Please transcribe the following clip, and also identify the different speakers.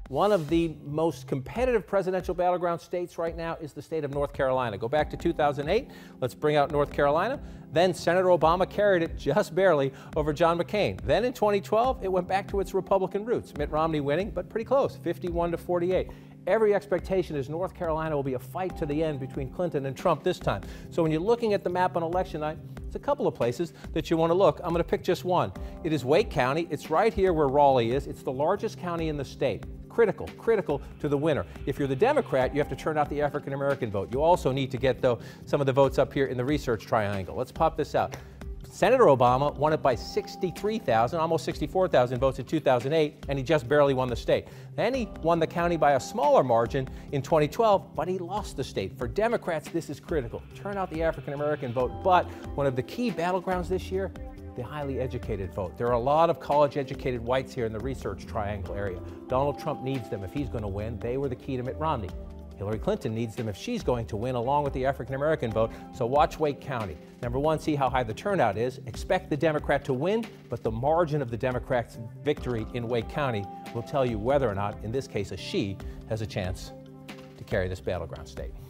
Speaker 1: One of the most competitive presidential battleground states right now is the state of North Carolina. Go back to 2008. Let's bring out North Carolina. Then Senator Obama carried it just barely over John McCain. Then in 2012, it went back to its Republican roots. Mitt Romney winning, but pretty close, 51 to 48. Every expectation is North Carolina will be a fight to the end between Clinton and Trump this time. So when you're looking at the map on election night, it's a couple of places that you want to look. I'm going to pick just one. It is Wake County. It's right here where Raleigh is. It's the largest county in the state. Critical to the winner. If you're the Democrat, you have to turn out the African-American vote. You also need to get, though, some of the votes up here in the research triangle. Let's pop this out. Senator Obama won it by 63,000, almost 64,000 votes in 2008, and he just barely won the state. Then he won the county by a smaller margin in 2012, but he lost the state. For Democrats, this is critical. Turn out the African-American vote, but one of the key battlegrounds this year, the highly educated vote. There are a lot of college-educated whites here in the research triangle area. Donald Trump needs them if he's going to win. They were the key to Mitt Romney. Hillary Clinton needs them if she's going to win, along with the African-American vote. So watch Wake County. Number one, see how high the turnout is. Expect the Democrat to win, but the margin of the Democrats' victory in Wake County will tell you whether or not, in this case, a she has a chance to carry this battleground state.